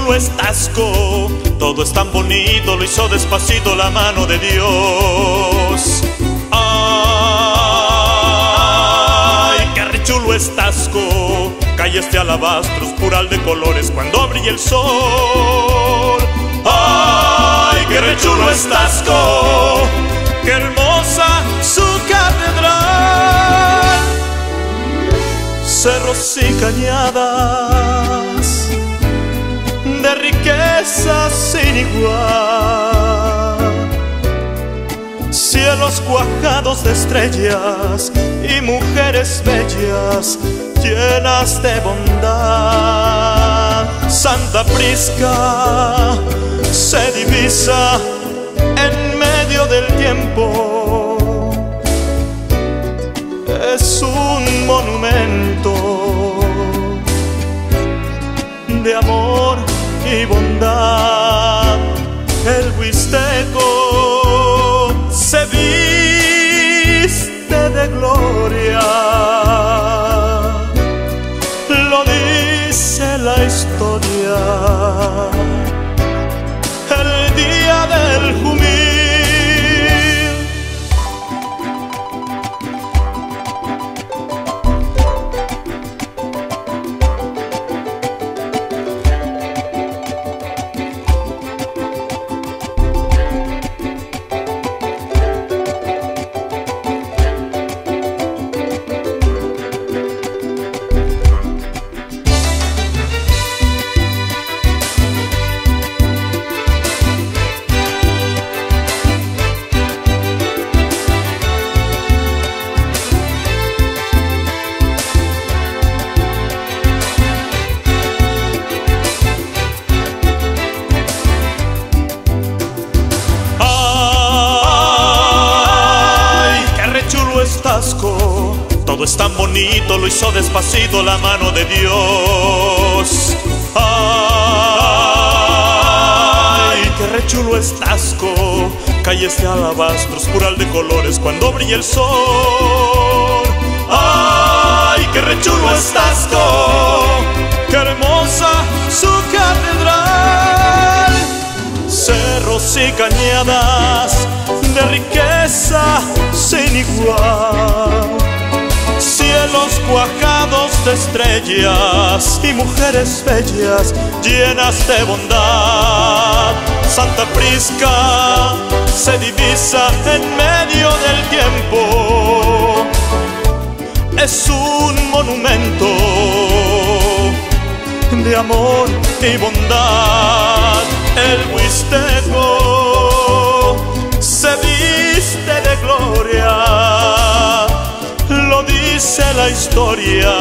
chulo es Taxco, todo es tan bonito, lo hizo despacito la mano de Dios. Ay, qué re chulo es Taxco, calles de alabastros, pural de colores cuando brilla el sol. Ay, qué re chulo es Taxco, qué hermosa su catedral. Cerros y cañadas de riquezas sin igual, cielos cuajados de estrellas y mujeres bellas llenas de bondad. Santa Prisca se divisa en medio del tiempo, es un monumento de amor y bondad. El Huixteco se viste de gloria, lo dice la historia. El día del Jumil, Taxco, todo es tan bonito, lo hizo despacito la mano de Dios. Ay, qué re chulo es Taxco, calles de alabastros, pural de colores cuando brilla el sol. Ay, qué re chulo es Taxco, qué hermosa su catedral. Cerros y cañadas de riqueza sin igual, cielos cuajados de estrellas y mujeres bellas llenas de bondad. Santa Prisca se divisa en medio del tiempo, es un monumento de amor y bondad. El Huixteco se viste de gloria, lo dice la historia.